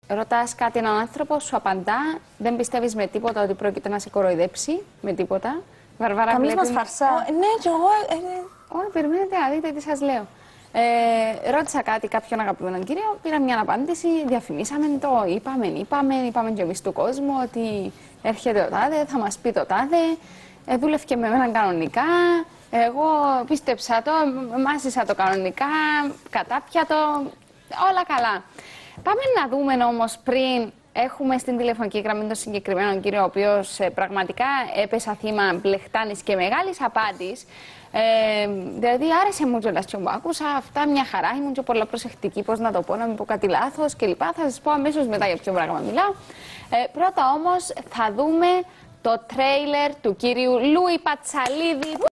ρωτάς κάτι έναν άνθρωπο, σου απαντά, δεν πιστεύεις με τίποτα ότι πρόκειται να σε κοροϊδέψει, με τίποτα. Βαρβάρα, Καμίς βλέπει... μας φαρσά. Ναι, κι εγώ. Όχι, περιμένετε να δείτε τι σας λέω. Ρώτησα κάτι κάποιον αγαπημένο κύριο, πήρα μια απάντηση, διαφημίσαμε το, είπαμε και εμείς του κόσμου ότι έρχεται ο τάδε, θα μας πει το τάδε, δούλευε με εμένα κανονικά, εγώ πίστεψα το, μάσησα το κανονικά, κατάπια το, όλα καλά. Πάμε να δούμε όμως πριν έχουμε στην τηλεφωνική γραμμή τον συγκεκριμένο κύριο, ο οποίος πραγματικά έπεσα θύμα μπλεχτάνης και μεγάλης απάτης. Δηλαδή άρεσε μου κιόλας και μου άκουσα αυτά μια χαρά, ήμουν και πολλά προσεκτική πώς να το πω, να μην πω κάτι λάθος κλπ. Θα σας πω αμέσως μετά για ποιο πράγμα μιλάω. Πρώτα όμως θα δούμε το τρέιλερ του κύριου Λούι Πατσαλίδη.